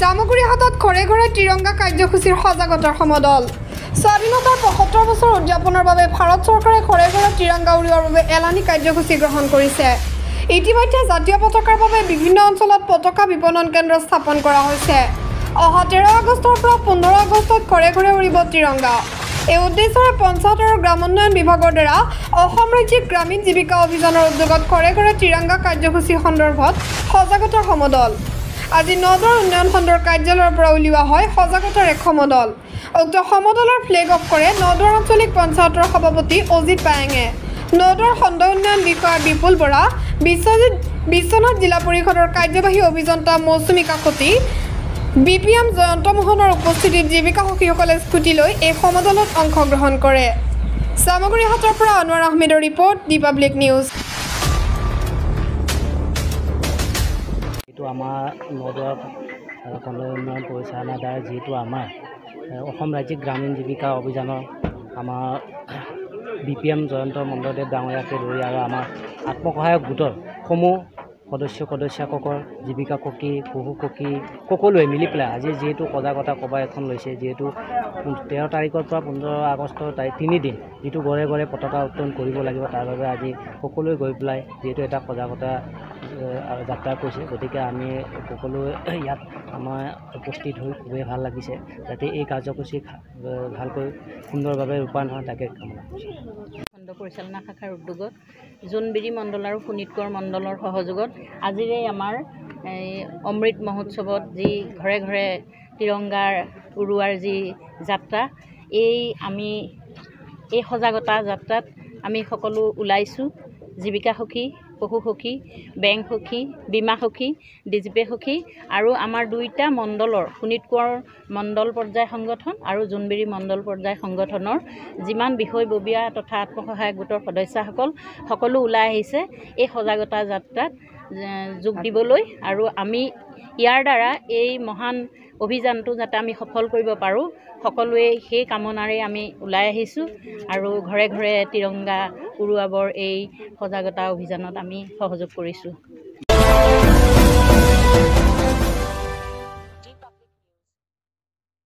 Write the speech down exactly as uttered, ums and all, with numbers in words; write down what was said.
চামগুৰিহাটত ঘৰে ঘৰে তিৰংগা কাৰ্যসূচীৰ সজাগতাৰ সমদল স্বাধীনতাৰ পঁয়সত্তৰ বছৰ উদযাপনৰ বাবে ভাৰত চৰকাৰে ঘৰে ঘৰে তিৰংগা উলিওৱাৰ বাবে এলানি কাৰ্যসূচী গ্ৰহণ কৰিছে। ইতিমধ্যে জাতীয় পতাকাৰ বাবে বিভিন্ন অঞ্চলত পতাকা বিপণন কেন্দ্ৰ স্থাপন কৰা হৈছে। অহা তেৰ আগষ্টৰ পৰা পোন্ধৰ আগষ্টত ঘৰে ঘৰে উৰিব তিৰংগা। এই উদ্দেশ্যৰে পঞ্চায়ত আৰু গ্ৰামোন্নয়ন বিভাগৰ দ্বাৰা অসম ৰাজ্যিক গ্ৰামীণ জীৱিকা অভিযানৰ উদ্যোগত ঘৰে ঘৰে তিৰংগা কাৰ্যসূচী সন্দৰ্ভত সজাগতাৰ সমদল। আজি নদৰ উন্নয়ন খণ্ডৰ কাৰ্যালয়ৰ পৰা উলিওৱা হয় সজাগতাৰ এক সমদল। উক্ত সমদলৰ ফ্লেগ অফ কৰে নদৰ আঞ্চলিক পঞ্চায়তৰ সভাপতি অজিত পায়েঙে। নদৰ খণ্ড উন্নয়ন বিষয়া বিপুল বৰা, বিশ্বজিৎ বিশ্বনাথ জিলা পৰিষদৰ কাৰ্যবাহী অভিযন্তা Mousumi Kakati, B P M Jayanta মোহনৰ উপস্থিতিত জীৱিকা সখীসকলে স্কুটি লৈ এই সমদলত অংশগ্ৰহণ কৰে। চামগুৰিহাটৰ পৰা আনোৱাৰ আহমেদৰ ৰিপৰ্ট, দি পাব্লিক নিউজ। এইটো আমাৰ নদৰ খণ্ড উন্নয়ন পৰিচালনাৰ দ্বাৰা যিহেতু আমাৰ অসম ৰাজ্যিক গ্ৰামীণ জীৱিকা অভিযানৰ আমাৰ বি পি এম জয়ন্ত মণ্ডলদেৱ ডাঙৰীয়াকে ধৰি আৰু আমাৰ আত্মসহায়ক গোটৰ সমূহ সদস্য সদস্যসকল জীৱিকা সখী পশু সখী সকলোৱে মিলি পেলাই আজি যিহেতু সজাগতা সভা এখন লৈছে। যিহেতু তেৰ তাৰিখৰ পৰা পোন্ধৰ আগষ্টৰ তাৰিখ তিনিদিন যিটো ঘৰে ঘৰে পতাকা উত্তোলন কৰিব লাগিব, তাৰ বাবে আজি সকলোৱে গৈ পেলাই যিহেতু এটা সজাগতা যাত্ৰা কৰিছে, গতিকে আমি সকলোৱে ইয়াত আমাৰ উপস্থিত হৈ খুবেই ভাল লাগিছে। যাতে এই কাৰ্যসূচী ভালকৈ সুন্দৰভাৱে ৰূপায়ণ হয় তাকে কামনা কৰিছোঁ। খণ্ড পৰিচালনা শাখাৰ উদ্যোগত জোনবিৰি মণ্ডল আৰু শোণিতপুৰ মণ্ডলৰ সহযোগত আজিৰে আমাৰ এই অমৃত মহোৎসৱত যি ঘৰে ঘৰে তিৰংগাৰ উৰুৱাৰ যি যাত্ৰা, এই আমি এই সজাগতা যাত্ৰাত আমি সকলো ওলাইছোঁ। জীৱিকা সখী, পশু সখী, বেংক সখী, বীমা সখী, ডিজিপে সখী আৰু আমাৰ দুইটা মণ্ডলৰ শোণিতপুৰ মণ্ডল পৰ্যায় সংগঠন আৰু জোনবিৰি মণ্ডল পৰ্যায় সংগঠনৰ যিমান বিষয়ববীয়া তথা আত্মসহায়ক গোটৰ সদস্যসকল সকলো ওলাই আহিছে এই সজাগতা যাত্ৰাত যোগ দিবলৈ। আৰু আমি ইয়াৰ দ্বাৰা এই মহান অভিযানটো যাতে আমি সফল কৰিব পাৰোঁ, সকলোৱে সেই কামনাৰে আমি ওলাই আহিছোঁ আৰু ঘৰে ঘৰে তিৰংগা উৰুৱাবৰ এই সজাগতা অভিযানত আমি সহযোগ কৰিছোঁ।